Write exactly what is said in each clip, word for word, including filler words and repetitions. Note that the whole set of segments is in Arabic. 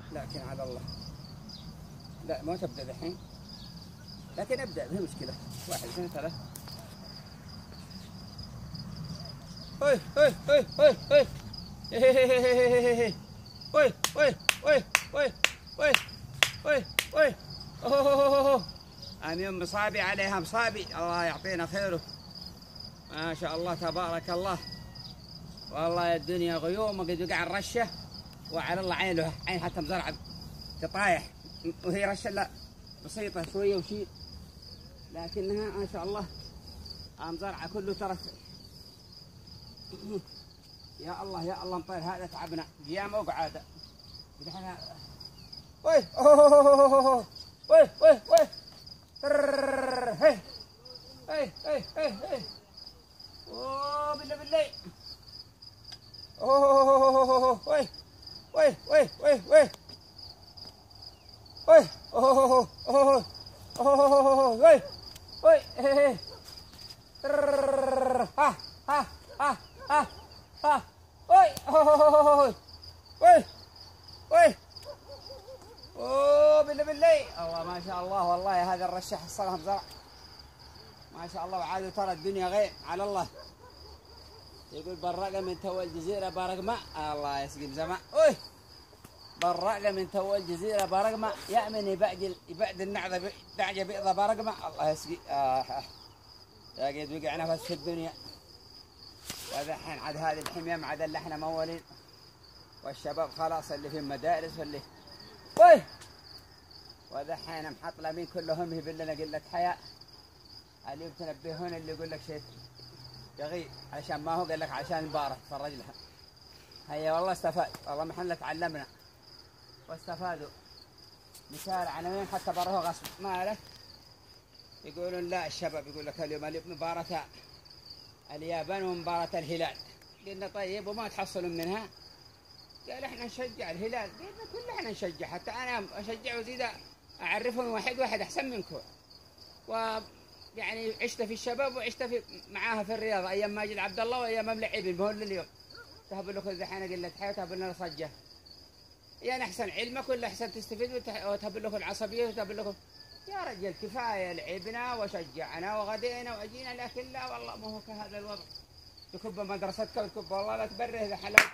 لكن على الله. لا ما تبدأ الحين، لكن ابدأ ما مشكلة. واحد اثنين ثلاث. هاي هاي هاي هاي هاي هاي وي وي وي وي وي وي وي اوه امين مصابي عليها مصابي. الله يعطينا خيره ما شاء الله تبارك الله. والله يا الدنيا غيوم قد وقع الرشه وعلى الله عينه عين حتى مزرعه تطايح وهي رشه لا بسيطه شويه وشيء، لكنها ما شاء الله مزرعه كله ترى. يا الله يا الله مطير هذا تعبنا قيام وقعاده. الحين وي اوه وي وي وي هي هي هي هي هي اوه بالله بالله اوه وي وي وي وي وي وي اوه اوه اوه وي وي ها ها ها ها ها وي اوه وي وي اوه بالله بالله. الله ما شاء الله والله هذا الرشح حصلها بزرع ما شاء الله. وعادوا ترى الدنيا غير على الله. يقول برقه من تو الجزيره بارق ماء. الله يسقي زمان. اوي برقه من تو الجزيره بارق ماء يامن يبعد يبعد النعذه دعجه بيضه بارق ماء. الله يسقي. آه يا قد وقع نفس في الدنيا. وهذا الحين عاد هذه الحميم عاد اللي احنا مولين والشباب خلاص اللي في المدارس واللي وي وهذا الحين محطلمين كلهم يهب لنا قله حياء. اللي تنبهون اللي يقول لك شيء يغيب عشان ما هو قال لك عشان المباراه تفرج لها. هيا والله استفاد والله ما احنا تعلمنا واستفادوا. مثال عناوين حتى بره غصب ما له. يقولون لا الشباب يقول لك اليوم مباراه اليابان ومباراه الهلال. قلنا طيب وما تحصلون منها؟ قال احنا نشجع الهلال. قلنا كلنا احنا نشجع حتى انا اشجع وزيد اعرفهم واحد واحد احسن منكم. ويعني عشت في الشباب وعشت في معاها في الرياضه ايام ماجد عبد الله وايام مملعبين بهول اليوم. تهب لكم الحين قله حياه وتهب لنا صجه. يعني احسن علمك ولا احسن تستفيد وتهب لكم العصبيه وتهب لكم. يا رجل كفايه لعبنا وشجعنا وغدينا واجينا، لكن لا والله ما هو كهذا الوضع. تكب مدرستك وتكب والله لا تبره اذا حلال.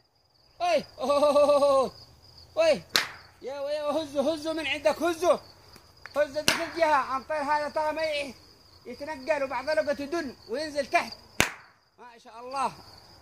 وي اوه وي يا وي هزوا هزوا من عندك هزوا هزوا ذيك الجهه عن طير هذا ترى ما يتنقل وبعض الوقت يدن وينزل تحت ما شاء الله.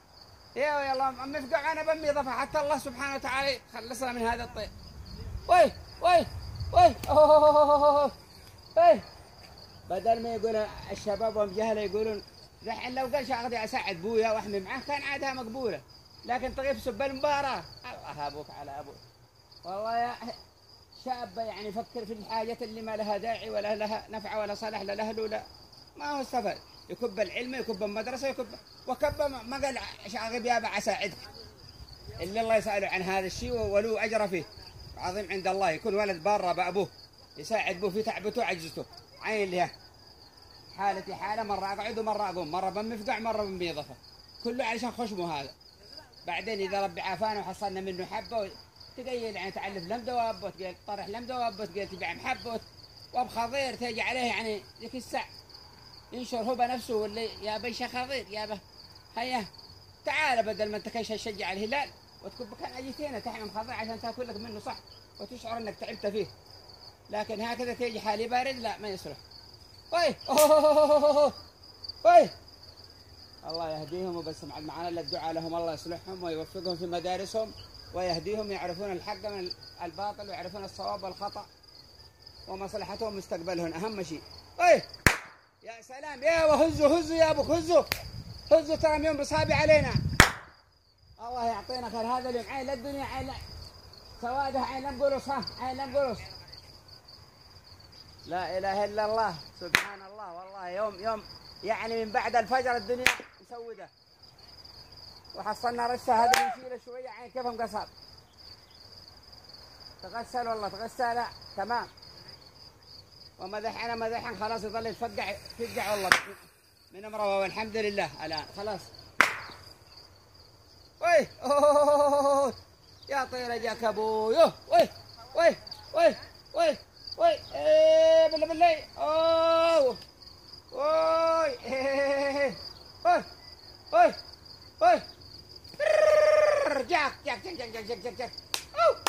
يا وي الله مفقع انا بمي ضفه حتى الله سبحانه وتعالى خلصنا من هذا الطير. وي وي وي اوه وي بدل ما يقول الشباب وهم جهله يقولون الحين لو قال شاغدي اساعد بويا واحمي معاه كان عادها مقبوله، لكن تغيب سب المباراه. الله ابوك على ابوك والله يا شاب يعني فكر في الحاجات اللي ما لها داعي ولا لها نفع ولا صالح لا له ولا ما هو استفاد. يكب العلم يكب المدرسه يكب وكب ما قال شاغب يابا اساعدك اللي الله يساله عن هذا الشيء ولو اجر فيه عظيم عند الله. يكون ولد بارا بابوه يساعد ابوه في تعبته وعجزته عين لها. حالتي حاله مره اقعد ومره اقوم مره بمفقع مره بميضفه كله علشان خشمه هذا. بعدين اذا ربي عافانا وحصلنا منه حبه تقيل يعني تعلف لمده وابه تقيل طرح لمده وابه تقيل تبع محبه وبخضير تيجي عليه يعني ذيك الساعه ينشر هو بنفسه واللي يا بيش خضير يا به هيا تعال بدل ما انت كيش تشجع الهلال وتكب كان اجيتين تحمل خضير عشان تاكل لك منه صح وتشعر انك تعبت فيه. لكن هكذا تيجي حالي بارد لا ما يصلح. وي اوه وي الله يهديهم وبس مع معنا الدعاء لهم الله يصلحهم ويوفقهم في مدارسهم ويهديهم يعرفون الحق من الباطل ويعرفون الصواب والخطأ ومصلحتهم مستقبلهم أهم شيء. وي يا سلام يا وهزوا هزوا يا أبوك هزوا هزوا ترى يوم بصابي علينا. الله يعطينا خير هذا اليوم عين للدنيا عين سوادها عين لم قرص ها عين لم قرص. لا إله إلا الله سبحان الله والله يوم يوم يعني من بعد الفجر الدنيا مسودة وحصلنا رشة هذا نشيله شوية عين كيفهم قصاب. تغسل والله تغسل تمام ومدحنا مدحنا خلاص يظل يتفقع يتفقع والله من امره والحمد لله الآن خلاص. وي اوه يا طيرة جاك ابوي. وي وي وي وي وي ايه بالله بالله. اوه وي ايه وي وي وي جاك جاك جاك جاك جاك جاك جاك.